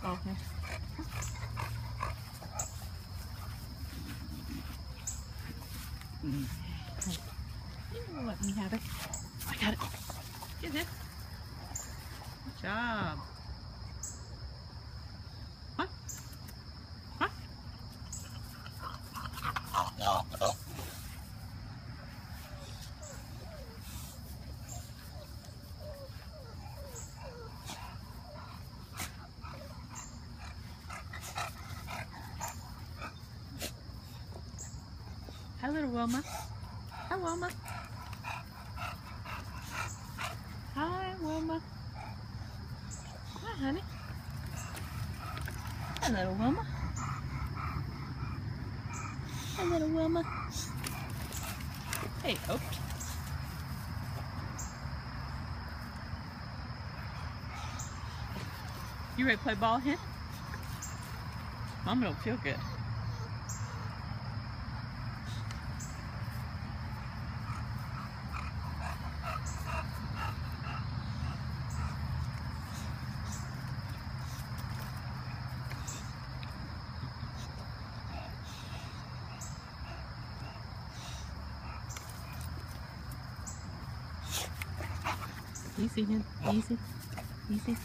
Oh, okay. Let me have it. I got it. Get it. Good job. Huh? Huh? Hi, little Wilma. Hi, Wilma. Hi, Wilma. Hi, honey. Hi, little Wilma. Hi, little Wilma. Hey, oops. You ready to play ball, hen? Mama don't feel good. Easy, hen. Easy. Easy.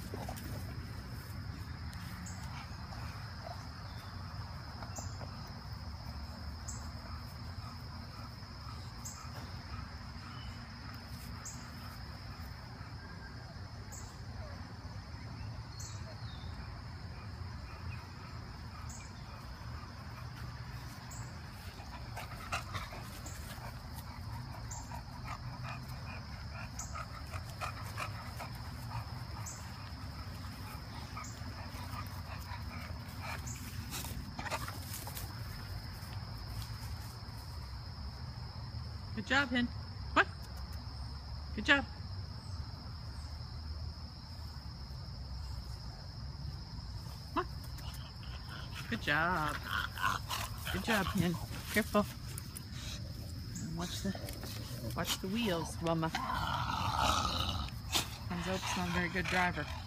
Good job, hen. What? Good job. What? Good job. Good job, hen. Careful. And watch the wheels, Wilma. Hanzo's not a very good driver.